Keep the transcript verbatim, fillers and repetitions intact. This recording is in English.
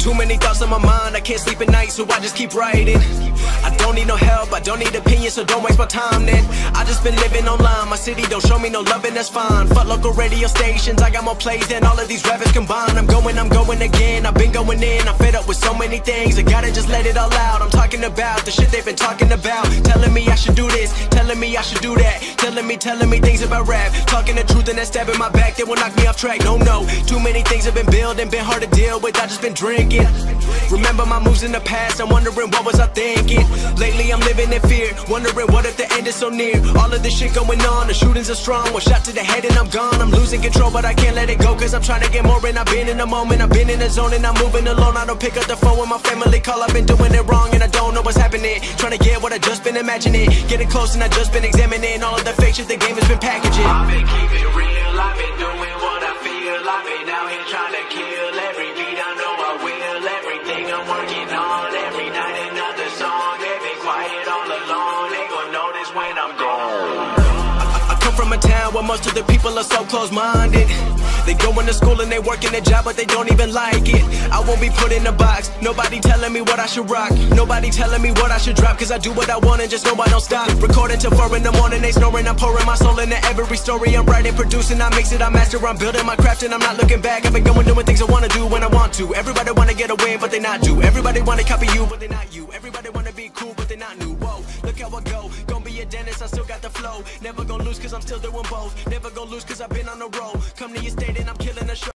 Too many thoughts on my mind, I can't sleep at night, so I just keep writing. I don't need no help, I don't need opinions, so don't waste my time then. I just been living online, my city don't show me no love and that's fine. Fuck local radio stations, I got more plays than all of these rappers combined. I'm going, I'm going again, I've been going in, I'm fed up with so many things, I gotta just let it all out. I'm talking about the shit they've been talking about, telling me I should do this, telling me I should do that, telling me, telling me things about rap, talking the truth and that stab in my back that will knock me off track. No, no, too many things have been building, been hard to deal with, I just been drinking. Remember my moves in the past, I'm wondering what was I thinking. Lately I'm living in fear, wondering what if the end is so near. All of this shit going on, the shootings are strong, one shot to the head and I'm gone. I'm losing control but I can't let it go, cause I'm trying to get more and I've been in the moment, I've been in the zone and I'm moving alone. I don't pick up the phone when my family call, I've been doing it wrong and I don't know what's happening. Trying to get what I just been imagining, getting close and I just been examining all of the fake shit the game has been packaging. I've been keeping it real, I've been doing what I feel, I've been out here trying to kill every beat, I know I will, everything I'm working on, every night another song, they been quiet all along, they gon' notice when I'm gone. I come from a town where most of the people are so close-minded. They going to school and they working a job but they don't even like it. I won't be put in a box, nobody telling me what I should rock, nobody telling me what I should drop, cause I do what I want and just know I don't stop. Recording till four in the morning, they snoring, I'm pouring my soul into every story. I'm writing, producing, I mix it, I master, I'm building my craft and I'm not looking back. I've been going doing things I wanna do when I want to. Everybody wanna get away but they not do. Everybody wanna copy you but they not you. Everybody wanna be cool but they not new. Whoa, look how I go, gonna be a dentist, I still got the flow. Never gonna lose cause I'm still doing both. Never gonna lose cause I've been on the road. Come to your state and I'm killing the show.